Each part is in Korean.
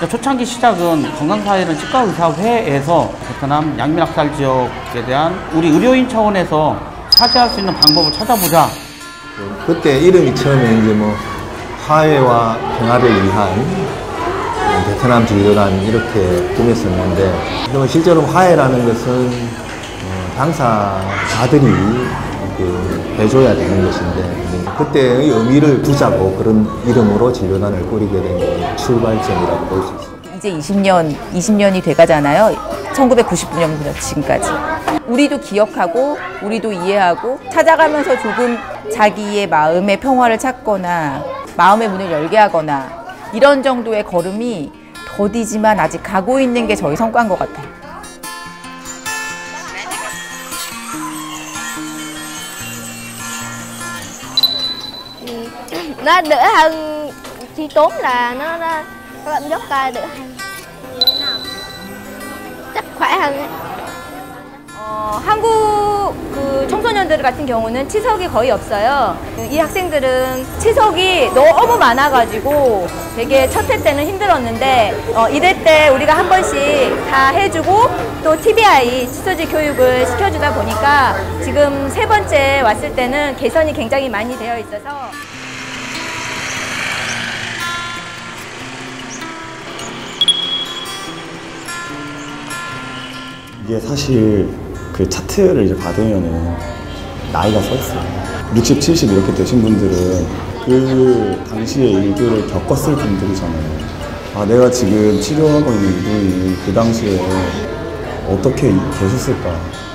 초창기 시작은 건강사회는 치과의사회에서 베트남 양미락살 지역에 대한 우리 의료인 차원에서 차지할 수 있는 방법을 찾아보자. 그때 이름이 처음에 이제 뭐 화해와 평화를 위한 베트남 진료단 이렇게 꾸몄었는데, 실제로 화해라는 것은 당사자들이 해줘야 되는 것인데, 그때의 의미를 두자고 그런 이름으로 진료단을 꾸리게 된 게 출발점이라고 볼 수 있습니다. 이제 20년이 돼가잖아요. 1999년부터 지금까지. 우리도 기억하고 우리도 이해하고 찾아가면서 조금 자기의 마음의 평화를 찾거나 마음의 문을 열게 하거나 이런 정도의 걸음이 더디지만 아직 가고 있는 게 저희 성과인 것 같아요. Nó đỡ hơn chi tốn là nó làm dốc tay đỡ hơn. chắc khỏe hơn. 한국 청소년들 같은 경우는 치석이 거의 없어요. 이 학생들은 치석이 너무 많아가지고 되게 첫 해 때는 힘들었는데 1회 때 우리가 한 번씩 다 해주고 또 TBI 치서지 교육을 시켜주다 보니까 지금 세 번째 왔을 때는 개선이 굉장히 많이 되어 있어서 이게 사실 그 차트를 이제 받으면은 나이가 써 있어요. 60, 70 이렇게 되신 분들은 그 당시의 일들을 겪었을 분들이잖아요. 아, 내가 지금 치료하고 있는 이분이 그 당시에 어떻게 계셨을까.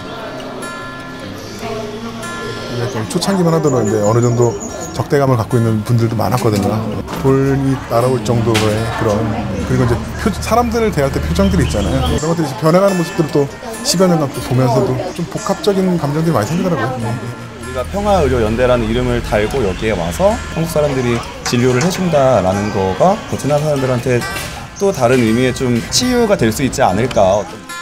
좀 초창기만 하더라도 이제 어느 정도 적대감을 갖고 있는 분들도 많았거든요. 돌이 날아올 정도의 그리고 이제 사람들을 대할 때 표정들이 있잖아요. 그런 것들이 변해가는 모습들을 또 10여 년간 또 보면서도 좀 복합적인 감정들이 많이 생기더라고요. 우리가 평화의료연대라는 이름을 달고 여기에 와서 한국 사람들이 진료를 해준다라는 거가 베트남 사람들한테 또 다른 의미의 좀 치유가 될 수 있지 않을까.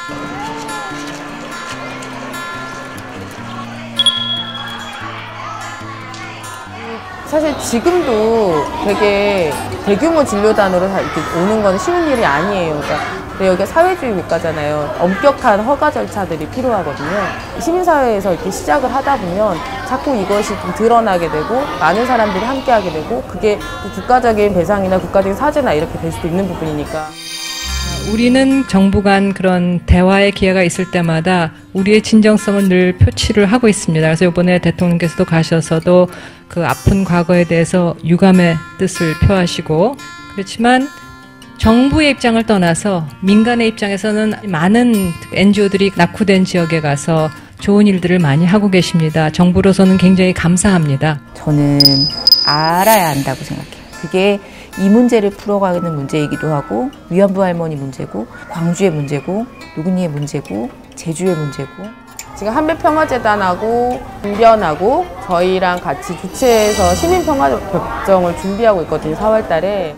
사실 지금도 되게 대규모 진료단으로 이렇게 오는 건 쉬운 일이 아니에요. 그러니까 여기가 사회주의 국가잖아요. 엄격한 허가 절차들이 필요하거든요. 시민사회에서 이렇게 시작을 하다 보면 자꾸 이것이 좀 드러나게 되고 많은 사람들이 함께하게 되고 그게 국가적인 배상이나 국가적인 사죄나 이렇게 될 수도 있는 부분이니까. 우리는 정부 간 그런 대화의 기회가 있을 때마다 우리의 진정성을 늘 표치를 하고 있습니다. 그래서 이번에 대통령께서도 가셔서도 그 아픈 과거에 대해서 유감의 뜻을 표하시고, 그렇지만 정부의 입장을 떠나서 민간의 입장에서는 많은 NGO들이 낙후된 지역에 가서 좋은 일들을 많이 하고 계십니다. 정부로서는 굉장히 감사합니다. 저는 알아야 한다고 생각해요. 그게 이 문제를 풀어가는 문제이기도 하고 위안부 할머니 문제고 광주의 문제고 누구니의 문제고 제주의 문제고 지금 한배평화재단하고 인변하고 저희랑 같이 주최해서 시민평화협정을 준비하고 있거든요. 4월 달에.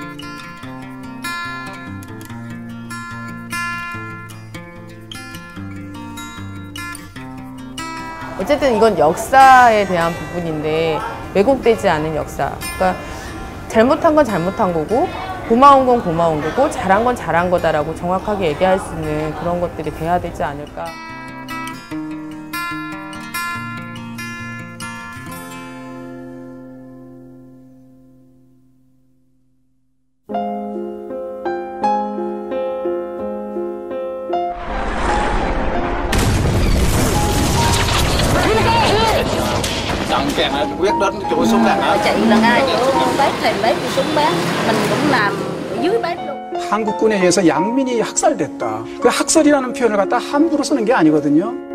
어쨌든 이건 역사에 대한 부분인데 왜곡되지 않은 역사. 그러니까 잘못한 건 잘못한 거고 고마운 건 고마운 거고 잘한 건 잘한 거다라고 정확하게 얘기할 수 있는 그런 것들이 돼야 되지 않을까. Quyết đến chui xuống là chạy là ngay chỗ bếp thèm bếp xuống bếp mình cũng làm ở dưới bếp luôn. 한국군에 의해서 양민이 학살됐다. 그 학살이라는 표현을 갖다 함부로 쓰는 게 아니거든요.